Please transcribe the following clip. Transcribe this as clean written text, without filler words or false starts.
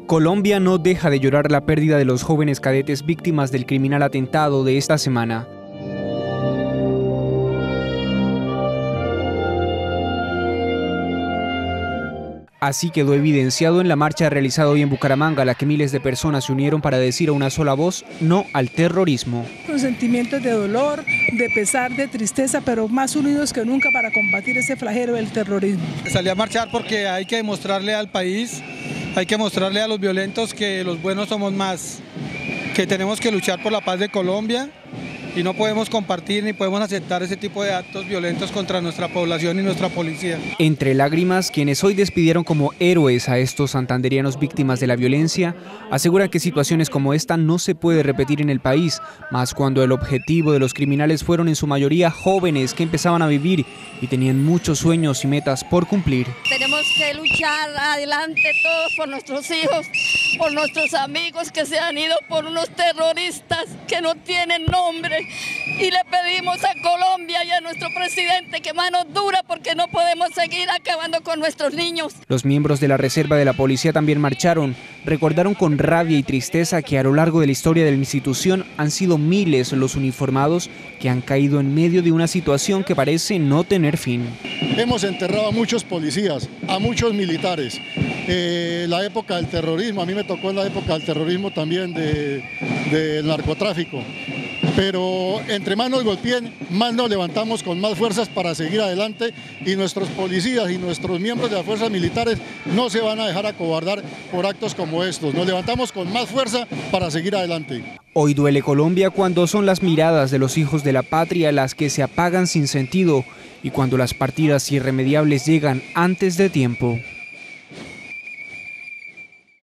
Colombia no deja de llorar la pérdida de los jóvenes cadetes víctimas del criminal atentado de esta semana. Así quedó evidenciado en la marcha realizada hoy en Bucaramanga, a la que miles de personas se unieron para decir a una sola voz no al terrorismo. Con sentimientos de dolor, de pesar, de tristeza, pero más unidos que nunca para combatir ese flagelo del terrorismo. Salí a marchar porque hay que demostrarle al país, hay que mostrarle a los violentos que los buenos somos más, que tenemos que luchar por la paz de Colombia y no podemos compartir ni podemos aceptar ese tipo de actos violentos contra nuestra población y nuestra policía. Entre lágrimas, quienes hoy despidieron como héroes a estos santanderianos víctimas de la violencia, aseguran que situaciones como esta no se puede repetir en el país, más cuando el objetivo de los criminales fueron en su mayoría jóvenes que empezaban a vivir y tenían muchos sueños y metas por cumplir. Tenemos que luchar adelante todos por nuestros hijos, por nuestros amigos que se han ido por unos terroristas que no tienen nombre. Y le pedimos a Colombia y a nuestro presidente que mano dura porque no podemos seguir acabando con nuestros niños. Los miembros de la reserva de la policía también marcharon. Recordaron con rabia y tristeza que a lo largo de la historia de la institución han sido miles los uniformados que han caído en medio de una situación que parece no tener fin. Hemos enterrado a muchos policías, a muchos militares. La época del terrorismo, a mí me tocó en la época del terrorismo también del narcotráfico. Pero entre más nos golpeen, más nos levantamos con más fuerzas para seguir adelante y nuestros policías y nuestros miembros de las fuerzas militares no se van a dejar acobardar por actos como estos. Nos levantamos con más fuerza para seguir adelante. Hoy duele Colombia cuando son las miradas de los hijos de la patria las que se apagan sin sentido y cuando las partidas irremediables llegan antes de tiempo.